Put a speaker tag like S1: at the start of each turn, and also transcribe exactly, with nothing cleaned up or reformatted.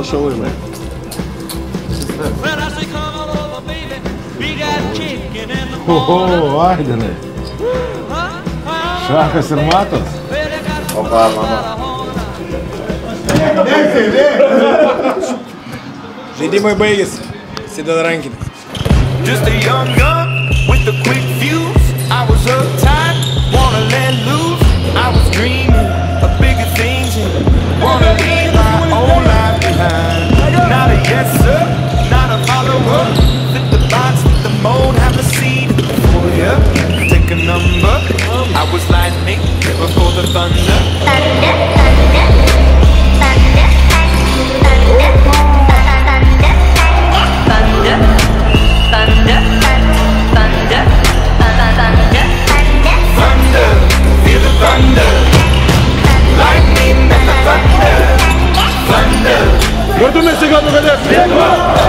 S1: Hala şalayla.
S2: Oho, Aidinai. Šakas ir matas.
S1: Opa, mama.
S3: Žaidimai baigėsi. Sideda rankinį.
S4: Just a young gun with a quick fuse. I was uptight, wanna let loose. I was dreaming of bigger things and wanna leave my own life behind. Not a yes sir, not a follower. Fit the box, fit the mold, have a seat for ya. Take a number. I was lightning before the thunder.
S5: Thunder, thunder, thunder, thunder, thunder, thunder, thunder, thunder,
S4: Thunder, feel the thunder. Lightning and the thunder. Thunder.
S2: Kur tu mes į ką nugalėsi?